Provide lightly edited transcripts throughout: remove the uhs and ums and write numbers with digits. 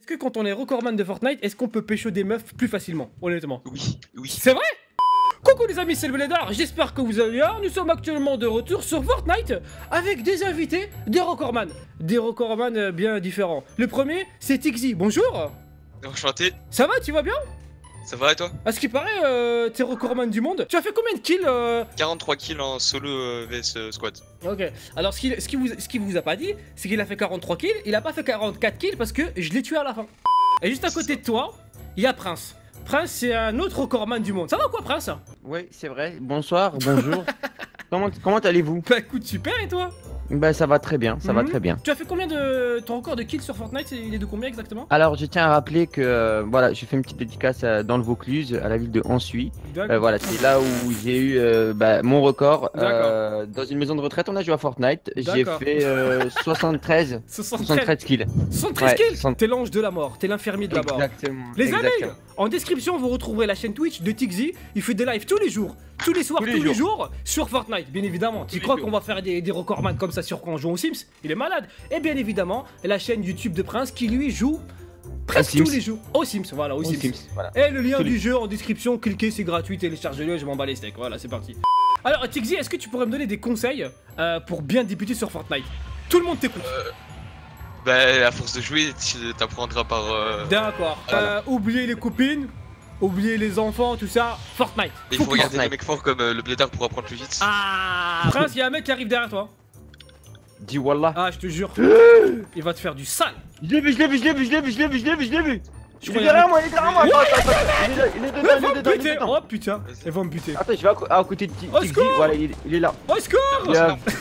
que quand on est recordman de Fortnite, est-ce qu'on peut pécho des meufs plus facilement, honnêtement? Oui, oui. C'est vrai? Coucou les amis, c'est le Blédard, j'espère que vous allez bien. Nous sommes actuellement de retour sur Fortnite avec des invités, des recordman. Des recordman bien différents. Le premier, c'est Tixi, bonjour. Enchanté. Ça va, tu vas bien? Ça va et toi? À ce qui paraît, t'es recordman du monde. Tu as fait combien de kills 43 kills en solo vs squad. Ok, alors ce qu'il vous a pas dit, c'est qu'il a fait 43 kills, il a pas fait 44 kills parce que je l'ai tué à la fin. Et juste à côté de toi, il y a Prince. Prince, c'est un autre recordman du monde. Ça va quoi, Prince? Oui, c'est vrai. Bonsoir, bonjour. Comment allez-vous? Bah écoute, super, et toi? Bah ça va très bien, ça va très bien. Tu as fait combien de... Ton record de kills sur Fortnite, il est de combien exactement? Alors je tiens à rappeler que voilà, j'ai fait une petite dédicace dans le Vaucluse, à la ville de Ansuy. Voilà, c'est là où j'ai eu mon record. Dans une maison de retraite, on a joué à Fortnite. J'ai fait 73 kills. 73 kills. T'es l'ange de la mort, t'es l'infirmier de la mort. Exactement. Les amis, en description, vous retrouverez la chaîne Twitch de Tixi. Il fait des lives tous les jours, tous les soirs, tous les jours sur Fortnite, bien évidemment. Tu crois qu'on va faire des recordman comme ça sur quand on joue aux Sims? Il est malade. Et bien évidemment, la chaîne YouTube de Prince qui lui joue presque tous les jours aux Sims. Voilà, aux Sims. Voilà. Et le lien du jeu en description, cliquez, c'est gratuit, téléchargez-le, je m'en bats les steaks. Voilà, c'est parti. Alors, Tixi, est-ce que tu pourrais me donner des conseils pour bien débuter sur Fortnite? Tout le monde t'écoute. Bah, à force de jouer, tu t'apprendras par. D'accord. Voilà. Oubliez les copines. Oubliez les enfants, tout ça, Fortnite. Il faut regarder les mecs forts comme le Blédard pour apprendre plus vite. Ah Prince, il y a un mec qui arrive derrière toi. Dis wallah. Ah, je te jure. Il va te faire du sale. Je l'ai vu. Je Il est derrière moi. Il est dedans. Oh putain, ils vont me buter. Attends, je vais à côté de Tixi. Voilà, il est là. Au secours.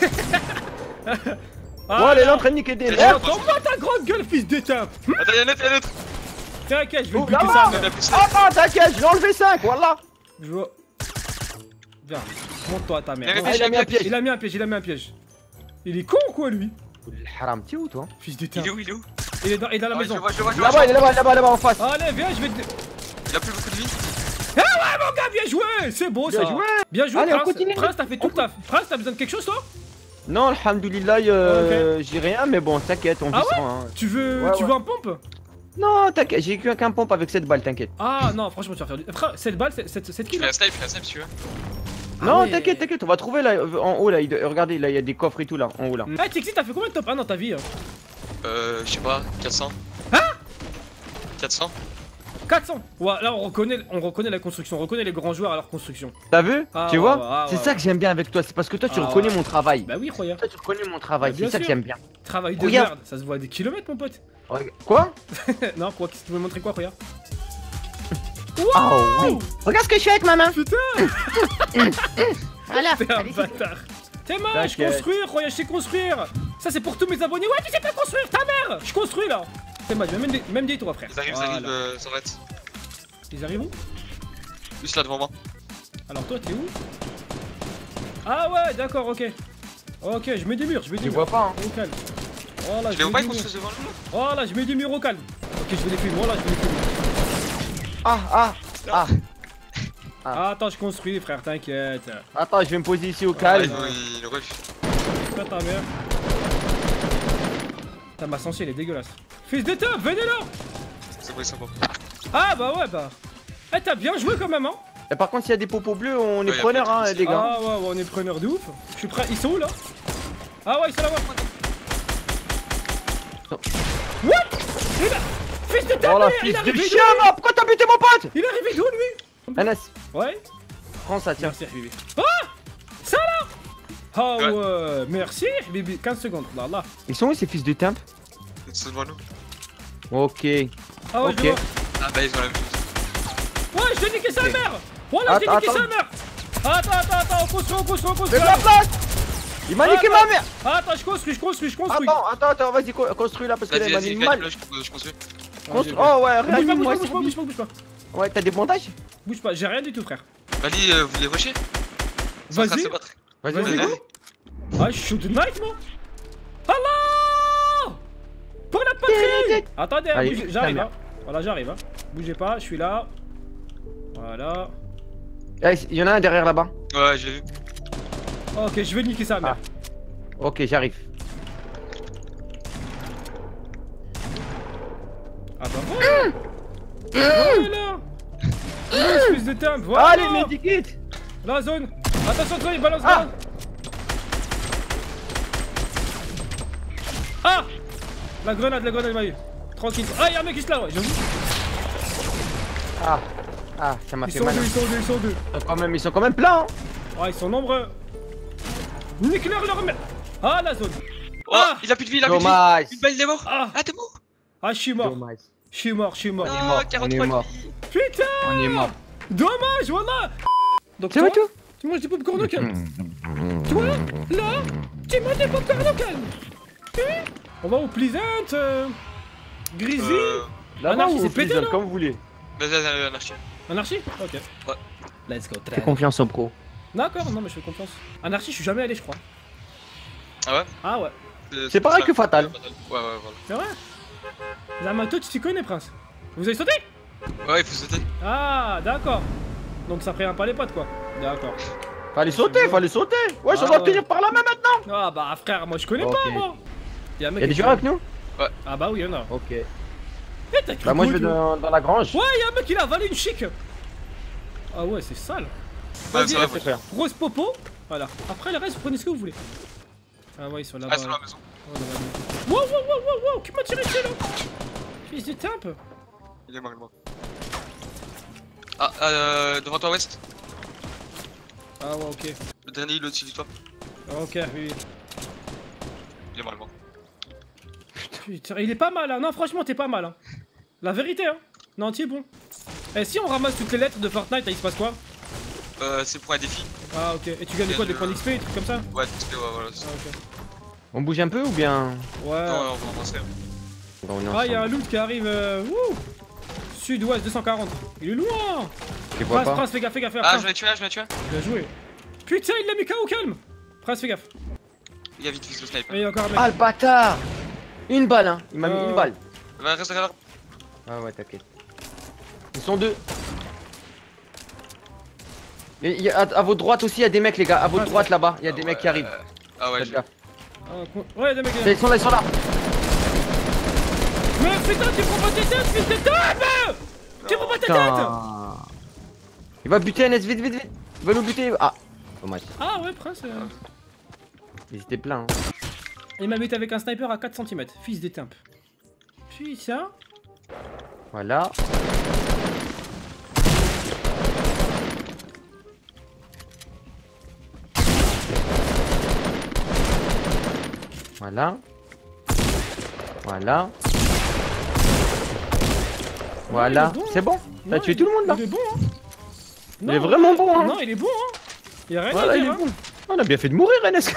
Oh, il est là en train de niquer des lèvres. Attends-moi ta grande gueule, fils d'éteint. Attends, y'a un autre, T'inquiète, je vais buter ça. Attends, t'inquiète, je vais enlever 5, voilà. Je vois. Viens, monte-toi à ta mère. Il a mis un piège. Il a mis un piège. Il est con ou quoi, lui? Haram, t'es où, toi? Fils d'éteint. Il est où? Il est dans la maison. Là-bas, il est là-bas en face. Allez, viens, je vais te... Il a plus beaucoup de vie. Ah ouais, mon gars, bien joué. C'est beau, ça. Bien joué, Prince. Prince, t'as fait tout le taf. Prince, t'as besoin de quelque chose, toi? Non, alhamdoulilah, j'ai rien, mais bon, t'inquiète, on vit sans. Tu veux un pompe? Non, t'inquiète, j'ai qu'un pompe avec 7 balles, t'inquiète. Ah non, franchement, tu vas faire du. Frère, 7 balles, 7 kills. Fais un snipe si tu veux. Non, t'inquiète, on va trouver là, en haut là, regardez, là, il y a des coffres et tout là, en haut là. Eh, Tixi, t'as fait combien de top 1 dans ta vie? Je sais pas, 400. Hein? 400. 400. Ouais, là on reconnaît la construction, on reconnaît les grands joueurs à leur construction. T'as vu? Tu vois? C'est ça que j'aime bien avec toi, c'est parce que toi tu reconnais mon travail. Bah oui, regarde. Toi tu reconnais mon travail, c'est ça que j'aime bien. Travail de merde, ça se voit à des kilomètres, mon pote. Quoi? Non, quoi? Qu'est-ce que tu veux montrer quoi, regarde? Oh oui! Regarde ce que je fais avec ma main! Putain! Voilà! T'es un bâtard! T'es mal, je construis, regarde, je sais construire! Ça c'est pour tous mes abonnés! Ouais, tu sais pas construire, ta mère! Je construis là! T'es mal, même des toits, frère! Ils arrivent, ça va être. Ils arrivent où? Juste là devant moi. Alors toi, t'es où? Ah ouais, d'accord, ok. Ok, je mets des murs, Je vois pas, hein. Au calme. Voilà, je les vois pas, ils construisent devant nous. Voilà, je mets des murs au calme. Ok, je vais les filmer, voilà, je vais les filmer. Attends, je construis, frère, t'inquiète. Attends, je vais me poser ici au calme. Il rush. Pas ta mère. Putain, ma sensi, elle est dégueulasse. Fils d'état, venez là! C'est vrai, sympa. Ah bah ouais, bah. Eh, t'as bien joué quand même, hein? Et par contre, s'il y a des popos bleus, on est preneurs, hein, les gars. Ah ouais, on est preneurs de ouf. Je suis prêt. Ils sont où là? Ah ouais, ils sont là-bas. What? Il est là. Fils de ta mère, il est arrivé chien, pourquoi t'as buté mon pote? Il est arrivé d'où lui? Anas. Ouais. Prends ça, tiens. Merci, Bibi. Ah! Ça là? Ah ouais, merci, Bibi. 15 secondes, là. Ils sont où ces fils de temp? Ils sont devant nous. Ok. Ah ouais, je vois. Ah bah, ils ont la même chose. Ouais, je t'ai niqué sa mère! Voilà, j'ai niqué sa mère! Attends, on construit! Fais de la place! Il m'a niqué ma mère! Attends, je construis! Attends, vas-y, construis là parce que là il m'a mis mal. Je construis. Oh ouais, réanime-moi. Bouge pas. Ouais, t'as des bandages? Bouge pas, j'ai rien du tout, frère. Vas-y, vous les rushez? Vas-y. Ah, je shoot the night, moi! Allah! Pour la patrie! Attendez, j'arrive, hein. Voilà, j'arrive, hein. Bougez pas, je suis là. Voilà. Il y en a un derrière là-bas. Ouais, j'ai vu. Ok, je vais niquer sa mère. Ok, j'arrive. Ah bah voilà. Voilà. Espèce de temp, voilà. Allez, medikit. La zone. Attention, toi, il balance. Ah. La grenade, m'a eu. Tranquille. Ah, y'a un mec qui se lave, ouais, j'avoue. Ah, ça m'a fait mal. Ils sont deux. Ils sont quand même pleins. Hein. Ah, ils sont nombreux. Nique-leur leur merde. Ah, la zone. Oh, il a plus de vie, il a plus de vie. Une balle, il est mort. Ah, t'es mort. Ah, je suis mort. Je suis mort. Ah, 43 de vie. Putain. On est mort. Dommage, voilà. Donc c'est tout. Tu manges des popcorn au calme. Toi, là, tu manges des popcorn au calme. On va au Pleasant. Grizzly. Anarchie, c'est pété, comme vous voulez. Vas-y, Anarchie. Anarchie? Ok. Ouais. Let's go. Fais confiance au pro. D'accord, non mais je fais confiance. Anarchie, je suis jamais allé, je crois. Ah ouais? Ah ouais. C'est pareil que Fatal. Ouais, voilà. C'est vrai? Zamato, tu t'y connais, Prince? Vous avez sauté? Ouais, il faut sauter. Ah, d'accord. Donc ça prévient pas les potes, quoi. D'accord. Fallait sauter. Ouais, ça doit tenir par la main maintenant. Ah bah frère, moi je connais pas, moi. Y'a des joueurs avec nous? Ouais. Ah bah oui, y'en a. Ok. Bah moi je vais dans la grange. Ouais, y'a un mec, il a avalé une chic. Ah ouais, c'est sale. Ouais, ça va, faire. Rose popo. Voilà. Après le reste, vous prenez ce que vous voulez. Ah ouais, ils sont là-bas. Ah, c'est dans la maison. Wow, qui m'a tiré dessus là? Fils de temp. Il est mort. Ah, devant toi, West. Ah ouais, ok. Le dernier, il est au-dessus de toi. Ok, oui. Il est mort. Putain, il est pas mal, hein. Non, franchement, t'es pas mal, hein. La vérité, hein. Non, t'es bon. Et si on ramasse toutes les lettres de Fortnite, là, il se passe quoi? C'est pour un défi. Ah, ok. Et tu gagnes quoi? Des points d'XP, des trucs comme ça? Ouais, XP, ouais, voilà. Ah, ok. On bouge un peu ou bien? Ouais. Non, on va avancer. Ah, y'a un loot qui arrive. Wouh! Sud-ouest 240. Il est loin! Prince, fais gaffe. Ah, je vais tuer. Bien joué. Putain, il l'a mis KO, calme! Prince, fais gaffe. Il y a vite fait le sniper. Et il y a encore un mec. Ah, le bâtard! Une balle, hein. Il m'a mis une balle. Va, reste là. Ah ouais, t'inquiète. Ils sont deux. Et à votre droite aussi, il y a des mecs, les gars. À votre droite là-bas, il y a des mecs qui arrivent. Ah ouais, faites gaffe. Ouais, des mecs. Ils sont là. Mais putain, tu prends pas tes têtes, fils de tête! Tu prends pas tes têtes! Il va buter NS, vite. Il va nous buter. Ah, dommage. Ah ouais, Prince. Ils étaient pleins. Hein. Il m'a buté avec un sniper à 4 cm. Fils des tempes. Putain. Voilà. Voilà. C'est bon. T'as tué tout le monde là. Il est bon, hein. Il est vraiment bon, hein. Non, il est bon, hein. Il a rien à dire, il est bon. On a bien fait de mourir, NS.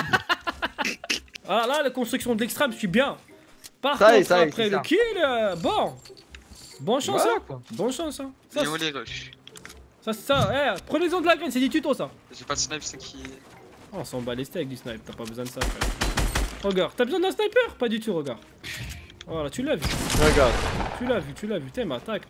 Ah là, la construction de l'extrême, je suis bien. Par ça contre, après le kill, bon. Bonne chance, voilà, hein. Bonne chance, hein. Ça, les rushs. Ça, prenez-en de la graine, c'est du tuto, ça. J'ai pas de snipe, c'est qui. Oh, on s'en bat les steaks avec du snipe, t'as pas besoin de ça, frère. Regarde, t'as besoin d'un sniper? Pas du tout, regarde. Voilà, tu l'as vu. Regarde. Tu l'as vu, Théma, tac.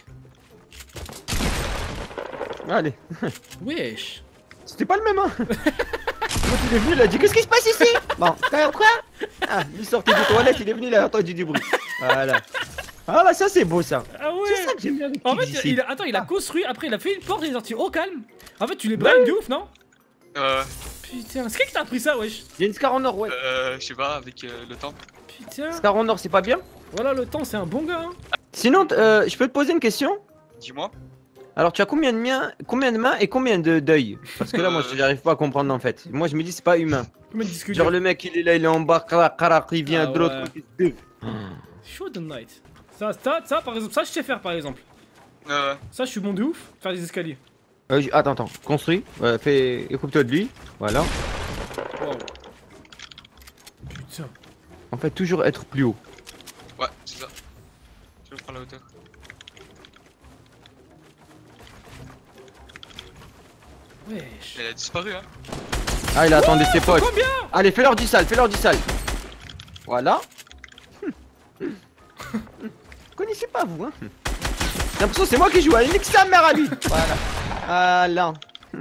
Allez. Wesh. C'était pas le même, hein. Quand il est venu, il a dit qu'est-ce qui se passe ici? Bon, quoi? Ah, il sortait des toilettes, il est venu, il a entendu du bruit. Voilà. Ah bah ça c'est beau ça. Ah ouais. C'est ça que j'aime bien. En fait, il a construit, après il a fait une porte, il est sorti au calme. En fait, tu les brindes de ouf, non? Putain, c'est qui t'a appris ça, wesh? Il y a une Scar en or, ouais. Je sais pas, avec le temps. Putain. Scar en or, c'est pas bien? Voilà, le temps, c'est un bon gars, hein. Sinon, je peux te poser une question? Dis-moi. Alors, tu as combien de mains et combien d'œils? Parce que là, moi, j'arrive pas à comprendre en fait. Moi, je me dis, c'est pas humain. Genre, le mec, il est là, il est en bas, il vient de l'autre côté. Show the night. Ça, par exemple, ça, je sais faire, par exemple. Ça, je suis bon de ouf. Faire des escaliers. Attends, construis. Écoute-toi de lui. Voilà. Wow. Putain. En fait, toujours être plus haut. Ouais, c'est ça. Je vais prendre la hauteur. Wesh. Elle a disparu, hein. Ah, il a attendu ses potes. Combien? Allez, fais-leur du sale, Voilà. Vous connaissez pas, vous, hein. J'ai l'impression que c'est moi qui joue. Allez, nique sa mère à lui. Voilà.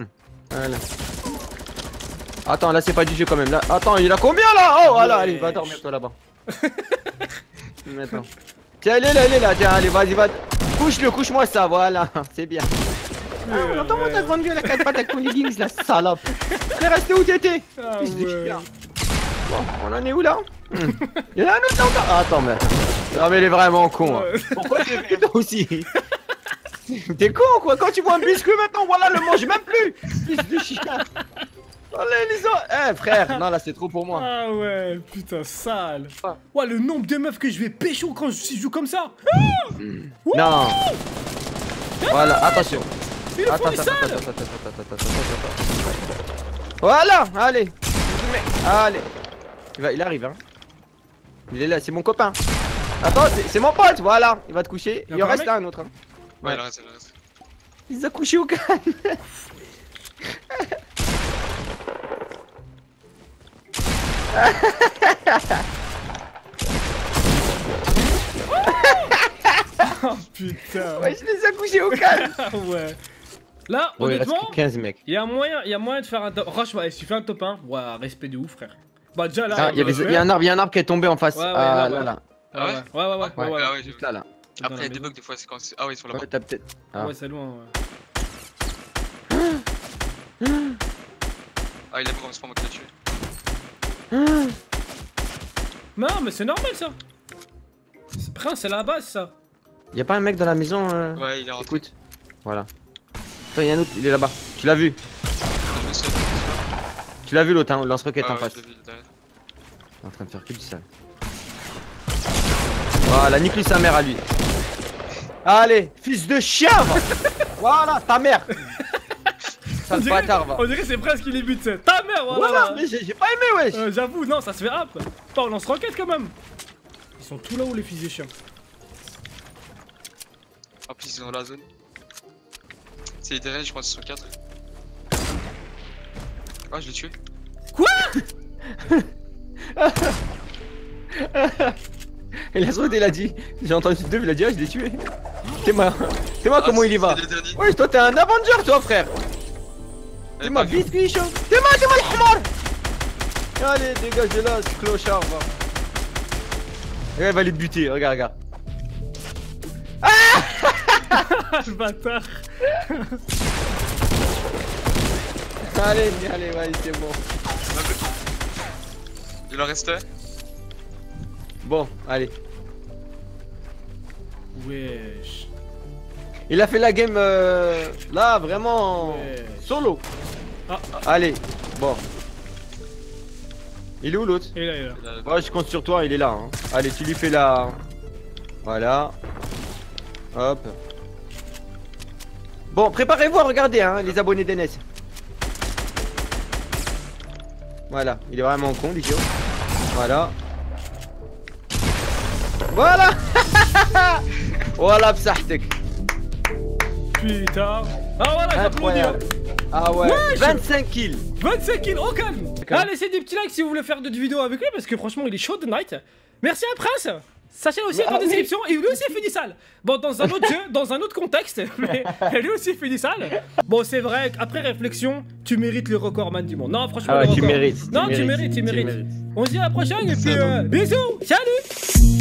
Attends, là, c'est pas du jeu quand même. Là, attends, il a combien là? Oh, voilà, allez, va dormir toi là-bas. Attends. Tiens, elle est là, tiens, allez, vas-y, va. Couche-le, couche-moi ça, voilà, c'est bien. Ah, entends-moi ta grande gueule, la pas ta con leggings, la salope. T'es resté où t'étais? Ah ouais. Bon, on en est où là? Il y en a un autre là encore. Ah, attends, mais. Non, mais il est vraiment con. Hein. Pourquoi tu es toi aussi? T'es con quoi? Quand tu vois un biscuit maintenant, voilà, le mange même plus. Fils de chien. Allez, les autres. Eh, frère, non, là c'est trop pour moi. Ah ouais, putain, sale. Ouais, le nombre de meufs que je vais pécho quand je joue comme ça. Non. Voilà, attention. Attends. Voilà, allez. Allez. Il arrive, hein. Il est là, c'est mon copain. Attends, c'est mon pote, voilà. Il va te coucher. Il en reste là un autre. Hein. Ouais, il en reste, il en reste. Il s'est couché au calme. Oh putain. Ouais, je les ai couchés au calme. Ouais. Là, Bon, honnêtement, il reste 15 mecs. il y a moyen de faire un top. Franchement, si tu fais un top 1, ouais, respect de ouf, frère. Bah, déjà là. Ah, il y a un arbre qui est tombé en face. Ouais, Ah, là, là. Ah ouais? Ouais. Ah ouais, Juste là. Après, il y a des bugs des fois, c'est quand c'est. Ah ouais, sur la Ouais, porte. t'as peut-être. Ah. Ouais, c'est loin, ouais. Ah, il a vraiment, c'est pas moi qui l'ai tué. Non, mais c'est normal ça. Prince, c'est la base ça. Y'a pas un mec dans la maison Ouais, il est rentré. Écoute. Voilà. Attends, y'a un autre, il est là-bas. Tu l'as vu? Tu l'as vu l'autre, hein, lance-roquette en face. Il est en train de faire que du sale. Voilà, nique-lui sa mère à lui. Allez, fils de chien va. Voilà, ta mère. Sale bâtard va. On dirait c'est presque qu'il est but, c'est ta mère, Voilà, mais j'ai pas aimé, wesh. J'avoue, non, ça se fait hop. Pas on lance roquette quand même. Ils sont tous là-haut les fils de chiens. En plus, ils sont dans la zone. C'est les derniers, je crois, qu'ils sont 4. Ah, je l'ai tué. Quoi? Et la seconde, il a dit. J'ai entendu deux, il a dit, ah, je l'ai tué. T'es moi comment il y va? Ouais, toi, t'es un Avenger, toi, frère. T'es ma biscuit chaud. T'es moi le hamar. Allez, dégage de là, ce clochard, va. Regarde, il va les buter, regarde. Le bâtard. Allez, ouais, c'est bon. Il en reste un. Bon, allez. Wesh. Il a fait la game là, vraiment solo. Ah. Allez, bon. Il est où l'autre? Il est là. Ouais, je compte sur toi, il est là. Hein. Allez, tu lui fais la. Voilà. Hop. Bon, préparez-vous à regarder, hein, les abonnés d'NS. Voilà, il est vraiment con, l'idiot. Voilà. Voilà. Voilà, psahtek. Putain. Ah voilà, j'applaudis. Hein. Ah ouais, wesh. 25 kills. 25 kills, au calme. Allez, laissez des petits likes si vous voulez faire d'autres vidéos avec lui parce que franchement, il est chaud tonight. Merci à Prince. Sa chaîne aussi est en description et lui aussi fait du sale. Bon, dans un autre jeu, dans un autre contexte, mais lui aussi fait du sale. Bon, c'est vrai qu'après réflexion, tu mérites le recordman du monde. Non, franchement, Ah ouais, le tu record. mérites. Non, tu mérites. On se dit à la prochaine et puis bisous, salut.